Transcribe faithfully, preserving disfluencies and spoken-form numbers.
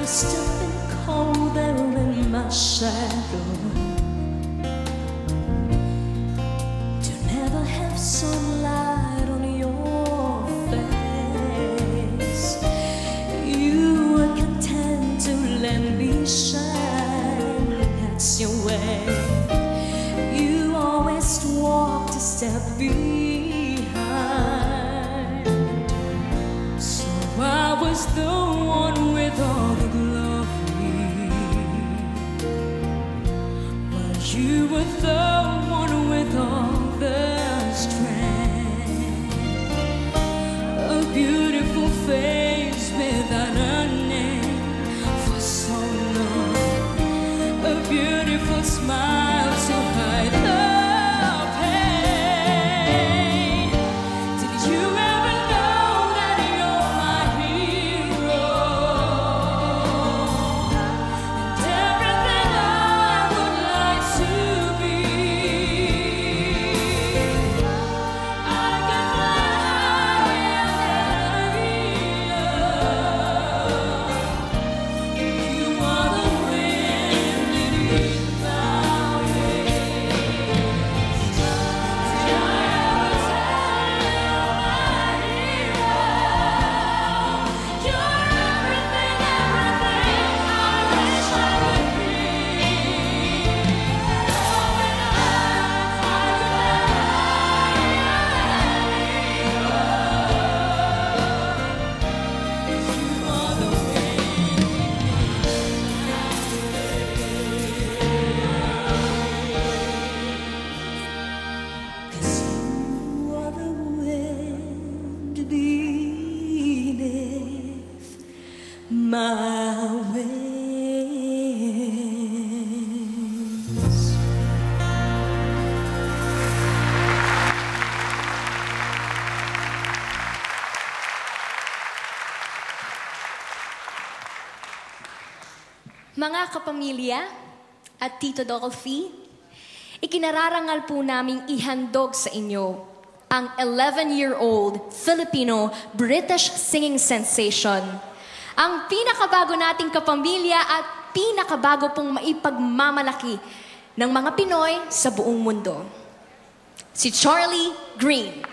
must have been cold there in my shadow to never have sunlight on your face. You were content to let me shine, that's your way. You always walked a step behind, so I was the one with all the glory, while you were the one with all the strength. A beautiful face without a name for so long, a beautiful smile to hide the pain. Did you ever know that you're my hero, and everything I would like to be? I can fly higher than a eagle. You are the wind beneath my wings. Did I ever tell you my hero? You're everything, everything I wish I could be. Oh, and I, I could never, you are the wind. 'Cause you are the wind beneath my wings. Mga kapamilya at Tito Dolphy, ikinararangal po naming ihandog sa inyo ang eleven-year-old Filipino-British singing sensation, ang pinakabago nating kapamilya at pinakabago pong maipagmamalaki ng mga Pinoy sa buong mundo, si Charlie Green.